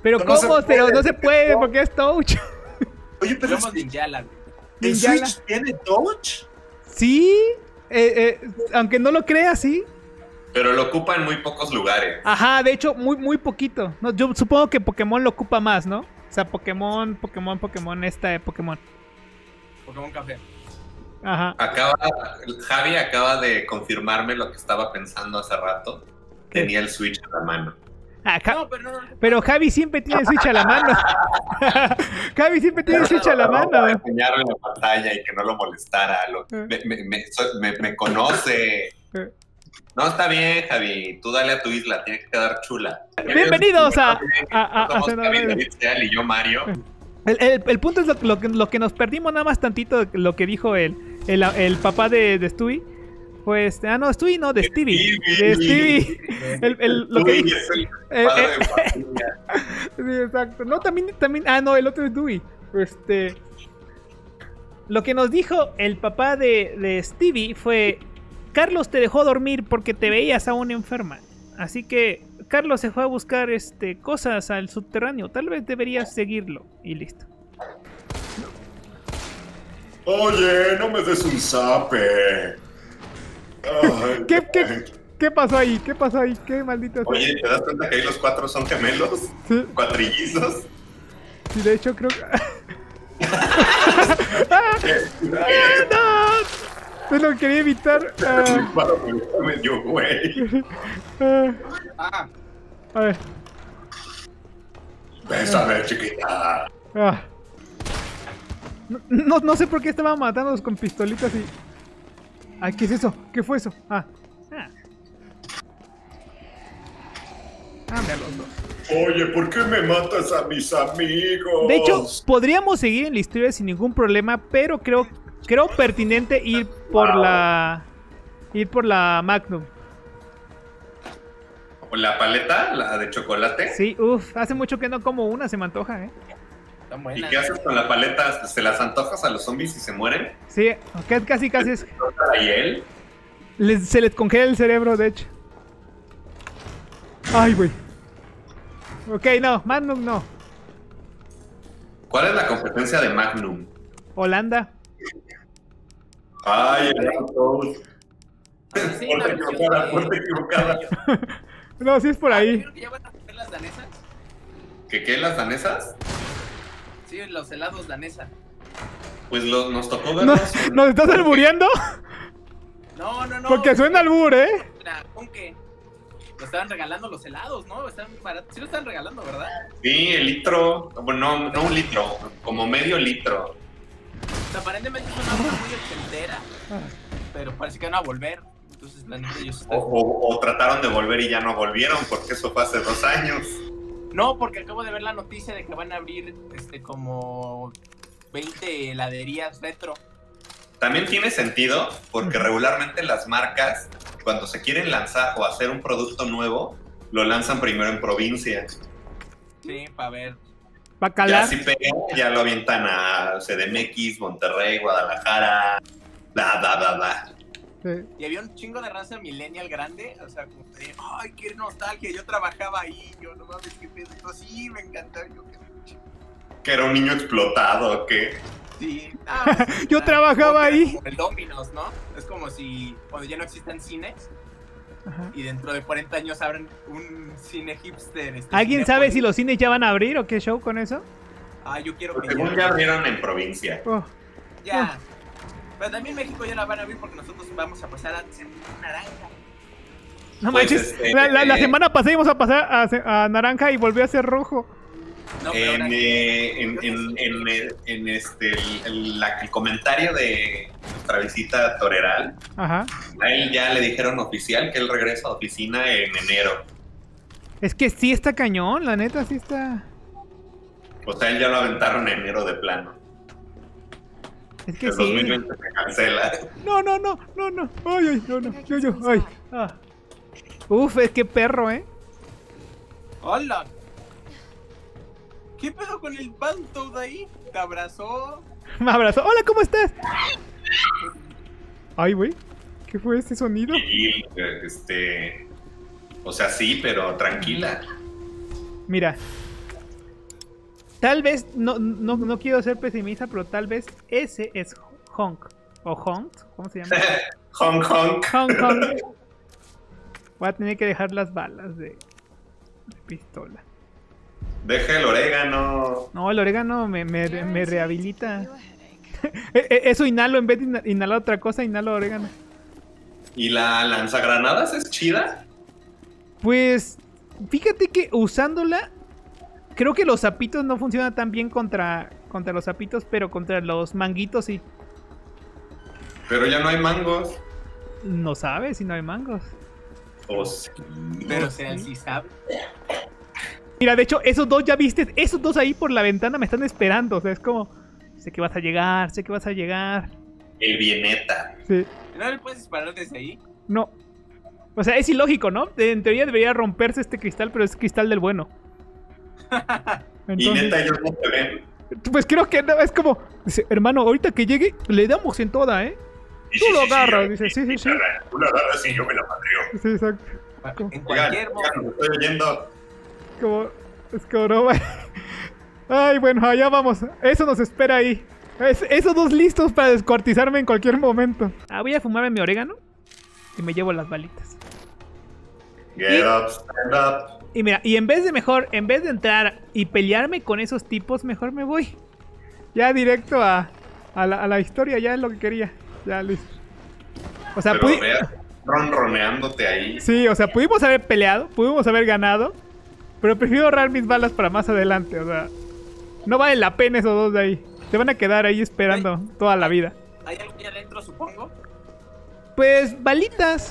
Pero ¿cómo? Pero no se puede porque es touch. Oye, pero Somos Ninjala. ¿el Ninjala. Switch tiene touch? Sí, aunque no lo creas, sí. Pero lo ocupa en muy pocos lugares. Ajá, de hecho, muy poquito. No, yo supongo que Pokémon lo ocupa más, ¿no? O sea, Pokémon, Pokémon. Pokémon Café. Ajá. Javi acaba de confirmarme lo que estaba pensando hace rato. ¿Qué? Tenía el Switch en la mano. No, pero no. Pero Javi siempre tiene el Switch a la mano. Javi siempre tiene el Switch a la Para mano. enseñarlo en la pantalla y que no lo molestara. Me conoce. No, está bien, Javi. Tú dale a tu isla, tiene que quedar chula. Bienvenidos a Somos Zona Javi, Verde. David Seal y yo, Mario. El punto es lo que nos perdimos nada más tantito, lo que dijo el papá de Stewie. Pues, no, Stewie no, de Stevie. De Stevie. Lo que dijo. Es el padre de familia. Sí, exacto. No, también. No, el otro es Dewey. Lo que nos dijo el papá de Stevie fue: Carlos te dejó dormir porque te veías aún enferma. Así que Carlos se fue a buscar cosas al subterráneo. Tal vez deberías seguirlo. Y listo. Oye, no me des un zape. Ay, ¿Qué pasó ahí? ¿Qué pasó ahí? ¿Qué maldito sea? Oye, ¿te das cuenta que ahí los cuatro son gemelos? Sí. Cuatrillizos. Sí, de hecho creo que... ¡No! Se lo quería evitar. Yo, güey. Ah, A ver. Bésame, chiquita. No sé por qué estaban matándolos con pistolitas y... Ay, ¿qué es eso? ¿Qué fue eso? Mira los dos. Oye, ¿por qué me matas a mis amigos? De hecho, podríamos seguir en la historia sin ningún problema, pero creo pertinente ir por la Magnum. ¿La paleta? ¿La de chocolate? Sí, hace mucho que no como una, se me antoja, están ¿Y buenas. qué haces con la paleta? ¿Se las antojas a los zombies y se mueren? Sí, casi es... ¿Y él? Se les congela el cerebro, de hecho. Ay, güey. Ok, no, Magnum no. ¿Cuál es la competencia de Magnum? Holanda. Ay, Sí, la Fuerte equivocada. No, sí es por ahí. ¿Vieron que ya van a comer las danesas? ¿Qué? ¿Las danesas? Sí, los helados danesa. Pues nos tocó verlos. ¿Nos estás albureando? No. Porque suena albur, ¿Con qué? Lo estaban regalando los helados, ¿no? Están baratos. Sí lo están regalando, ¿verdad? Sí, el litro. Bueno, no un litro, como medio litro. O sea, aparentemente es una cosa muy ochentera, pero parece que van a volver. Entonces, la neta, ellos están... O trataron de volver y ya no volvieron, porque eso fue hace 2 años. No, porque acabo de ver la noticia de que van a abrir como 20 heladerías retro. También tiene sentido, porque regularmente las marcas, cuando se quieren lanzar o hacer un producto nuevo, lo lanzan primero en provincia. Sí, para ver. Bacalar. Ya si pega, ya lo avientan a CDMX, Monterrey, Guadalajara, bla. Sí. Y había un chingo de raza millennial grande, o sea, como de, ay, qué nostalgia, yo trabajaba ahí, yo no mames, qué pedo. Yo, sí, me encantaba, yo qué... Que era un niño explotado, ¿o qué? Sí. Yo trabajaba ahí. Como el Domino's, ¿no? Es como si cuando ya no existan cines Ajá. y dentro de 40 años abren un cine hipster. ¿Alguien sabe Cinépolis. si los cines ya van a abrir o qué show con eso? Ah, yo quiero Porque que según ya abrieron en provincia. Ya. Pero también México ya la van a abrir porque nosotros vamos a pasar a ser naranja. No Pues, manches, la semana pasada íbamos a pasar a naranja y volvió a ser rojo. No, pero En, ahora- el comentario de nuestra visita a Toreral, Ajá. a él ya le dijeron oficial que él regresa a oficina en enero. Es que sí está cañón, la neta, sí está... O sea, él ya lo aventaron en enero de plano. Es que El sí. 2020 se cancela. No. Ay, yo. Ay. Uf, es que perro, ¡Hola! ¿Qué pedo con el Battletoad ahí? ¿Te abrazó? Me abrazó. Hola, ¿cómo estás? Ay, güey. ¿Qué fue ese sonido? Y o sea, sí, pero tranquila. Mira. tal vez, no quiero ser pesimista, pero tal vez ese es Honk. ¿O Honk? ¿Cómo se llama? Honk, honk. Honk, Honk. Voy a tener que dejar las balas de pistola. Deja el orégano. No, el orégano me rehabilita. Eso inhalo, en vez de inhalar otra cosa, inhalo orégano. ¿Y la lanzagranadas es chida? Pues, fíjate que usándola, creo que los sapitos no funcionan tan bien contra los sapitos, pero contra los manguitos sí. Pero ya no hay mangos. No sabes si no hay mangos. Oh, sí. Pero sea sí sabe. Mira, de hecho, esos dos, ya viste, esos dos ahí por la ventana me están esperando. O sea, es como, sé que vas a llegar, sé que vas a llegar. El vieneta. Sí. ¿No le puedes disparar desde ahí? No. O sea, es ilógico, ¿no? En teoría debería romperse este cristal, pero es cristal del bueno. Y neta, ellos no te ven. Pues creo que no, es como, dice, hermano, ahorita que llegue, le damos en toda, ¿eh? Tú lo agarras, dice, sí. Tú la agarras y yo me la madreo. Sí, exacto. En cualquier Oigan, momento. estoy oyendo. Es como no. Ay, bueno, allá vamos. Eso nos espera ahí. Esos dos listos para descuartizarme en cualquier momento. Voy a fumarme mi orégano y me llevo las balitas. Get up, stand up. Y mira, y en vez de entrar y pelearme con esos tipos, mejor me voy. Ya directo a la historia, ya es lo que quería. Ya listo. O sea, Pero veas, ronroneándote ahí. sí, o sea, pudimos haber peleado, pudimos haber ganado, pero prefiero ahorrar mis balas para más adelante, o sea, no vale la pena esos dos de ahí. Se van a quedar ahí esperando toda la vida. ¿Hay algo ahí adentro, supongo? Pues, balitas.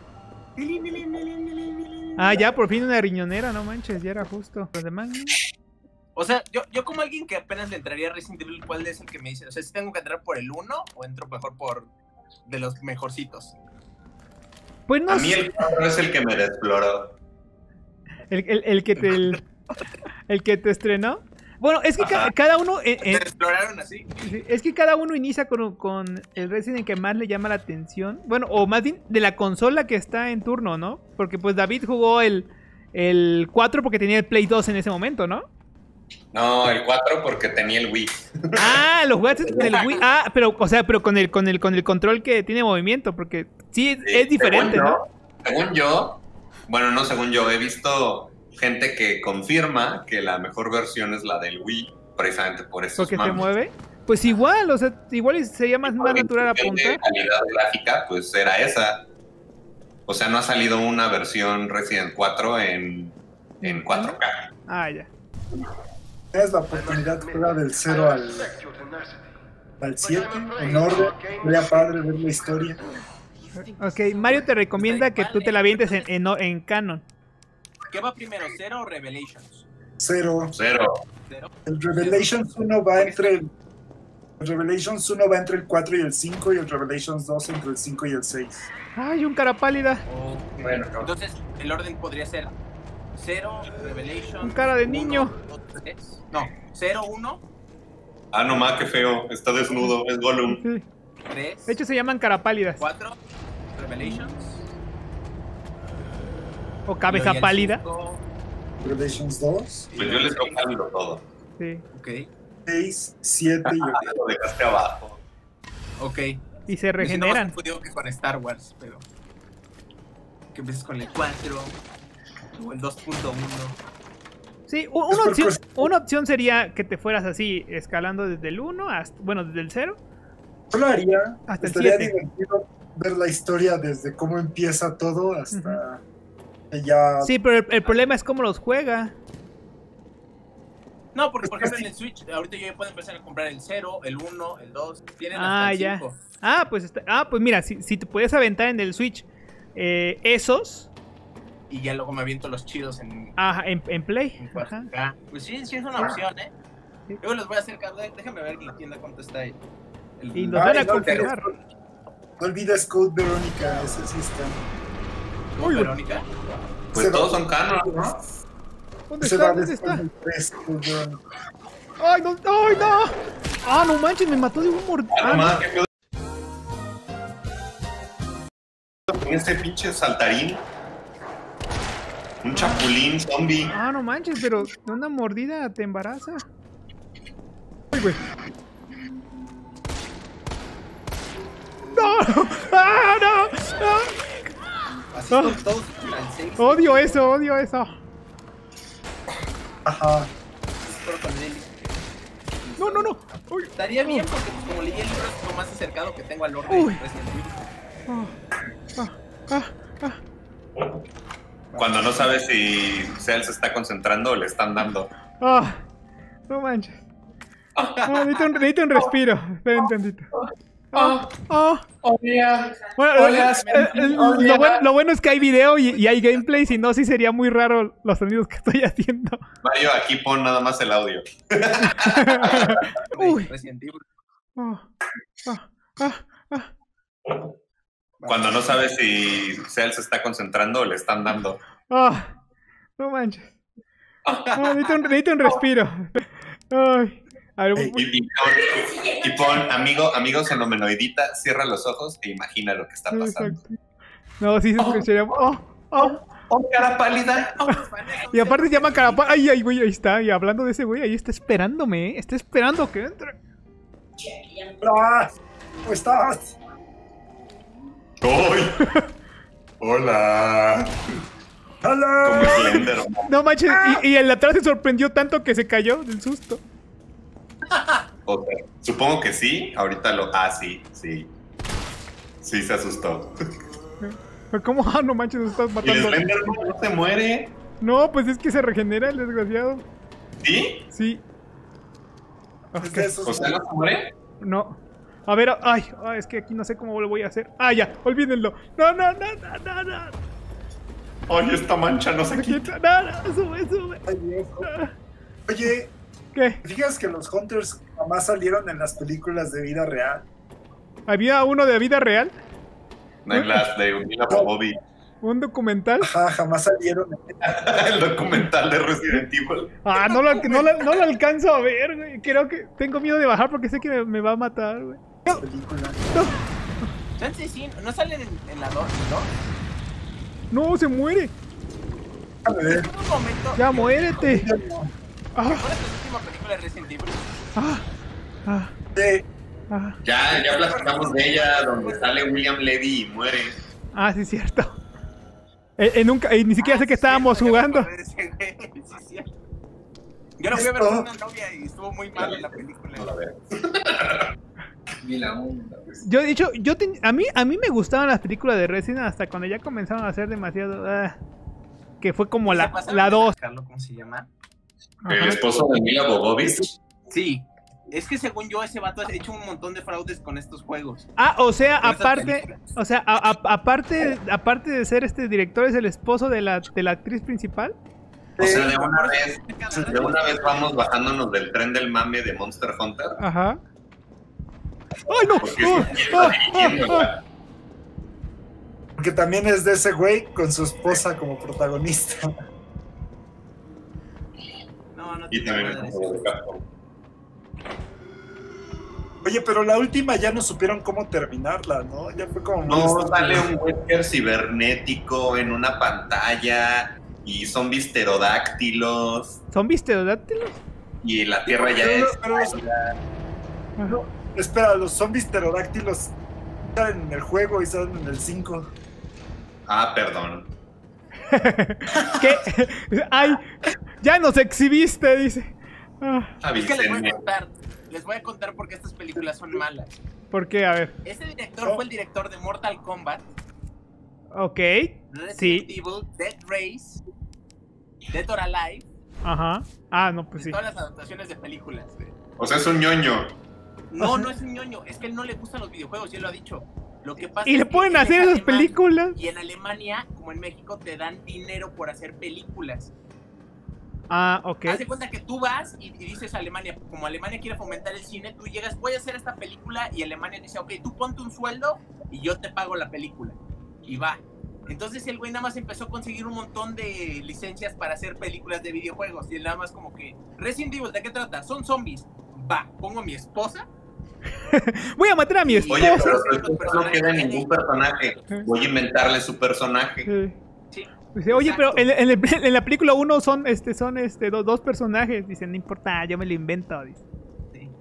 Ya, por fin una riñonera, no manches, ya era justo. Los demás, ¿no? O sea, yo como alguien que apenas le entraría a Resident Evil, ¿cuál es el que me dice? O sea, si tengo que entrar por el 1 o entro mejor por de los mejorcitos. Pues no A mí sé. el 4 es el que me desexploró. El que te estrenó. Bueno, es que cada uno. ¿Te exploraron así? Es que cada uno inicia con el Resident que más le llama la atención. Bueno, o más bien de la consola que está en turno, ¿no? Porque pues David jugó el 4 porque tenía el Play 2 en ese momento, ¿no? No, el 4 porque tenía el Wii. Lo jugaste con el Wii. Pero con el control que tiene movimiento, porque sí, es diferente, ¿no? Según yo, bueno, no según yo, he visto gente que confirma que la mejor versión es la del Wii, precisamente por eso. Porque se mueve. Pues igual, o sea, igual sería más natural apuntar. De calidad gráfica, pues era esa. O sea, no ha salido una versión Resident 4 en 4K. Ya. Tienes la oportunidad de jugar del 0 al 7 en orden. Sería padre ver la historia. Ok, Mario te recomienda que tú te la avientes en canon. ¿Qué va primero, 0 o Revelations? 0. ¿0? El Revelations 1 va entre el 4 y el 5 y el Revelations 2 entre el 5 y el 6. Ay, un cara pálida. Bueno, Entonces, el orden podría ser 0, Revelations. Un cara de 1, niño. 2, 3. No, 0, 1, nomás, qué feo. Está desnudo, es Gollum. Sí. 3, De hecho, se llaman cara pálidas. 4, Revelations. O cabeza pálida. 5, Revelations 2, Pues yo les cálido todo. Sí. ok, 6, 7 y Lo dejaste abajo. ok. Y se regeneran. No digo que con Star Wars, pero que empieces con el 4 o el 2.1. Sí, una opción sería que te fueras así, escalando desde el 1 hasta, bueno, desde el 0. yo lo haría. Hasta el Estaría 7. divertido ver la historia desde cómo empieza todo hasta que ya. Sí, pero el problema es cómo los juega. No, porque por ejemplo en el Switch, ahorita yo ya puedo empezar a comprar el 0, el 1, el 2. Tienen hasta el 5. Pues mira, si te puedes aventar en el Switch esos. Y ya luego me aviento los chidos en Play. en 4K. Pues sí, es una opción, ¿eh? Sí. Luego les voy a hacer déjame ver en la tienda cuánto está el Y nos van a no, confirmar. No olvides Code Verónica, ese sí está. ¿Cómo, Verónica? Pues todos son canon, ¿no? ¿Dónde Se está? va ¿Dónde después está? del 3, Code Verónica. ¡Ay, no! ¡Ay, no! No manches, me mató de un mordisco. Nomás, qué pedo. Con este pinche saltarín. Un chapulín zombie. No manches, pero de una mordida te embaraza. güey. ¡No! ¡Ah, no! Así son todos franceses. Odio eso, odio eso. Ajá. Pero con él. No, no, no. Uy. Estaría bien porque pues, como leí el libro es lo más acercado que tengo al lore de Uy. Resident Evil. Cuando no sabes si Cell se está concentrando o le están dando. No manches. Necesito un respiro. Esperen tantito. Bueno, lo bueno es que hay video y hay gameplay, si no, sí sería muy raro los sonidos que estoy haciendo. Mario, aquí pon nada más el audio. Uy. Resident Evil. Cuando no sabes si Cell se está concentrando o le están dando. No manches. Necesito un respiro. Ay. A ver, Y pon amigos fenomenoidita, cierra los ojos e imagina lo que está pasando. exacto. No, sí se escucharía. Cara pálida. Y aparte se llama Carapaz. Ay, güey, ahí está. Y hablando de ese güey, ahí está esperándome, ¿eh? Está esperando que entre. ¡Ah! ¿Cómo estás? ¡Uy! ¡Hola! Como ¡Hola! Slender. No manches, y el de atrás se sorprendió tanto que se cayó del susto. Ok, supongo que sí. Ahorita lo. Sí. Sí se asustó. ¿Cómo? No manches, nos estás ¿Y el matando. Slender no se muere? No, pues es que se regenera el desgraciado. ¿Sí? Sí. Es de esos. ¿O sea, no se muere? No. A ver, es que aquí no sé cómo lo voy a hacer. Ya, olvídenlo. No. ¡Ay, esta mancha no se Se quita! quita. No, sube. Ay, viejo. Oye, ¿Qué? ¿te fijas que los Hunters jamás salieron en las películas de vida real? ¿Había uno de vida real? No en las de Mila Jovovich. ¿Un documental? Ajá, jamás salieron en El documental de Resident Evil. No lo alcanzo a ver, güey. Creo que tengo miedo de bajar porque sé que me va a matar, güey. la película. Chance sí, no salen en la 2, ¿no? No, se muere. A ver. En un momento. Ya muérete. ¿Cuál es la última película de Resident Evil? Sí. Ya platicamos de ella, donde sale William Levy y muere. Sí, cierto. Ni siquiera sé que estábamos jugando. Yo lo fui a ver con una novia y estuvo muy mal en la película. No la veo. Ni la onda. Yo he dicho, a mí me gustaban las películas de Resident hasta cuando ya comenzaron a ser demasiado. Que fue como la 2. ¿Cómo se llama? ¿El esposo de Mila Jovovich? Sí. Es que según yo, ese vato ha hecho un montón de fraudes con estos juegos. O sea, Con estas aparte, películas. aparte de ser este director, es el esposo de la actriz principal. O sea, de una vez vamos bajándonos del tren del mame de Monster Hunter. Ajá. ¡Ay, no! Porque también es de ese güey con su esposa como protagonista. No Y también es como de Capcom. Oye, pero la última ya no supieron cómo terminarla, ¿no? Ya fue como... No, sale un Wesker cibernético en una pantalla y zombies pterodáctilos ¿Zombies pterodáctilos? y la tierra ya es... No, espera, los zombies pterodáctilos salen en el juego y salen en el 5. Perdón. ¿Qué? ¡Ay! ¡Ya nos exhibiste! Dice. Es que Avísenme. les voy a contar por qué estas películas son malas. ¿Por qué? A ver. Este director fue el director de Mortal Kombat, Ok. Resident Sí. Evil, Dead Race, Dead or Alive, Ajá. No, pues sí. todas las adaptaciones de películas. O sea, es un ñoño. No es un ñoño, es que a él no le gustan los videojuegos, y él lo ha dicho. Lo que pasa Y es le que pueden él es hacer esas alemán, películas. Y en Alemania, como en México, te dan dinero por hacer películas. Ok. Haz de cuenta que tú vas y dices a Alemania, como Alemania quiere fomentar el cine, tú llegas, voy a hacer esta película, y Alemania dice, ok, tú ponte un sueldo y yo te pago la película. Y va. Entonces el güey nada más empezó a conseguir un montón de licencias para hacer películas de videojuegos. Y él nada más como que, Resident Evil, ¿de qué trata? Son zombies. Va, pongo a mi esposa. Voy a matar a mi esposa. Oye, pero su esposa no queda ningún personaje. Voy a inventarle su personaje. Sí. Dice, oye, Exacto. pero en la película 1 son dos personajes. Dice, no importa, yo me lo invento. Dice. Sí.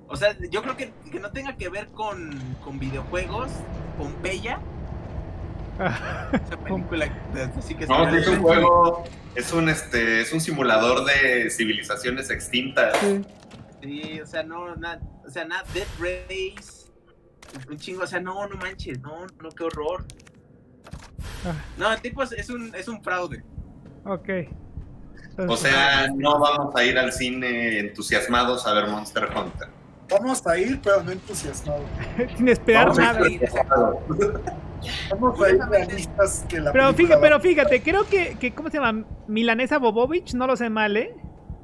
O sea, yo creo que no tenga que ver con videojuegos, Pompeya. Esa película así que No, es un juego, es un simulador de civilizaciones extintas. Sí, o sea, nada, Death Race, un chingo, o sea, no manches, no, qué horror. No, el tipo es un fraude. Ok. Entonces, O sea, no vamos a ir al cine entusiasmados a ver Monster Hunter. Vamos a ir, pero no entusiasmados. sin esperar Vamos a nada. ir entusiasmados. Vamos a ir realistas que la Pero película fíjate, creo que ¿cómo se llama? Milanesa Bobovich, no lo sé mal, ¿eh?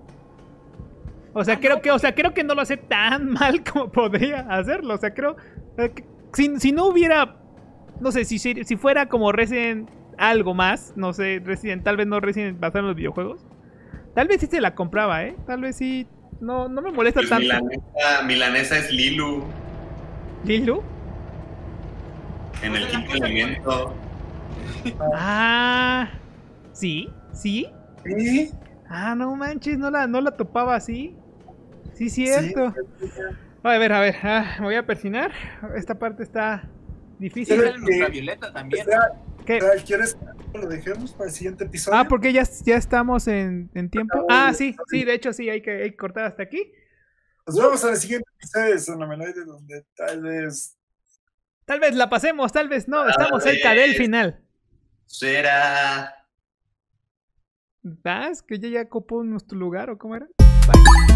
O sea, creo que no lo hace tan mal como podría hacerlo. O sea, creo que si no hubiera, no sé, si fuera como Resident algo más, no sé, Resident, tal vez no Resident basado en los videojuegos, tal vez sí se la compraba, ¿eh? Tal vez sí, no me molesta Pues tanto. Milanesa es Lilu ¿Lilu? en el quinto elemento. Ah, sí. Sí, Ah, no manches, no la topaba así. Sí, cierto. sí. A ver, me voy a persinar. Esta parte está difícil. Sí. Era en Ultravioleta también. ¿Qué? ¿Quieres que lo dejemos para el siguiente episodio? Ah, porque ya estamos en tiempo. Ah, sí, de hecho sí, hay que cortar hasta aquí. Nos vemos en el siguiente episodio de Sonomenoide, donde tal vez La pasemos, tal vez no, estamos cerca del final. Será. ¿Vas? ¿Que ya ocupó nuestro lugar o cómo era? Bye.